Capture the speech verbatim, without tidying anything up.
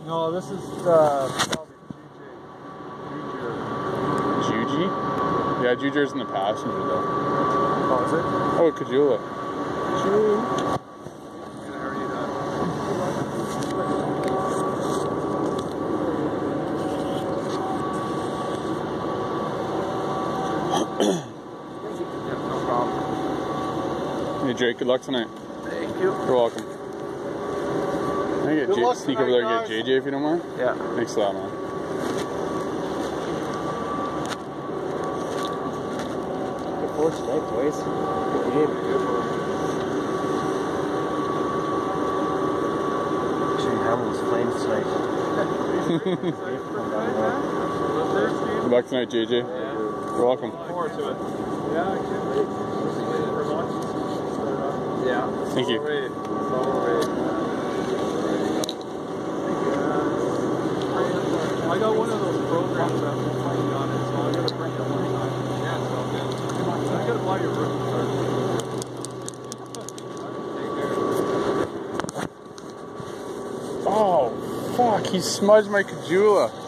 No, this is uh, Juji? Yeah, Jujer's in the passenger though. Oh, is it? Oh, Kajula. Juji. No problem. Hey Drake, good luck tonight. Thank you. You're welcome. Can I get Good J luck sneak tonight, over there and guys. get J J if you don't mind? Yeah. Thanks a lot, man. Good forward tonight, boys. Good game. Jimmy Hamlin's flames tonight. Good luck tonight, J J. Yeah. You're welcome. Look forward to it. Yeah, I can't wait. For lunch. Yeah. Thank you. All right. All right. I got one of those programs that I'm playing on it, so I gotta bring it up one time. Yeah, it's all good. I gotta buy your room card. Oh, fuck, he smudged my Kajula.